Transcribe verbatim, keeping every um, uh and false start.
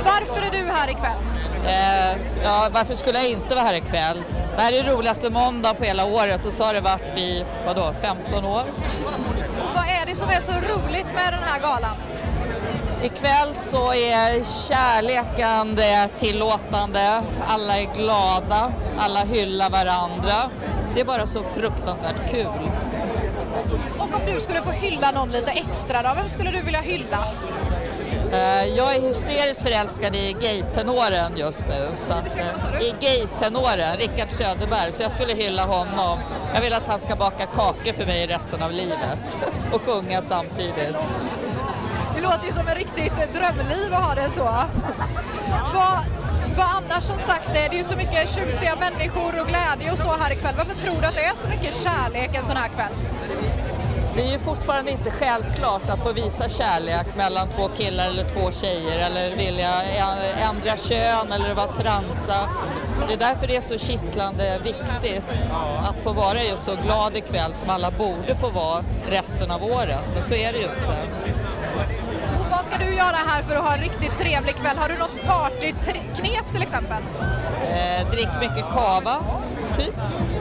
Varför är du här ikväll? Eh, ja, varför skulle jag inte vara här ikväll? Det här är det roligaste måndag på hela året och så har det varit i, vadå, femton år. Och vad är det som är så roligt med den här galan? Ikväll så är kärleken det tillåtande, alla är glada, alla hyllar varandra. Det är bara så fruktansvärt kul. Och om du skulle få hylla någon lite extra då, vem skulle du vilja hylla? Jag är hysteriskt förälskad i gay-tenoren just nu. Så att, I gay-tenoren, Rickard Söderberg, så jag skulle hylla honom. Jag vill att han ska baka kakor för mig resten av livet och sjunga samtidigt. Det låter ju som en riktigt drömliv att ha det så. Vad, vad annars som sagt är det ju så mycket tjusiga människor och glädje och så här ikväll. Varför tror du att det är så mycket kärlek en sån här kväll? Det är ju fortfarande inte självklart att få visa kärlek mellan två killar eller två tjejer eller vilja ändra kön eller vara transa. Det är därför det är så kittlande viktigt att få vara just så glad ikväll som alla borde få vara resten av året. Men så är det ju inte. Och vad ska du göra här för att ha en riktigt trevlig kväll? Har du något partyknep till exempel? Eh, drick mycket kava, typ.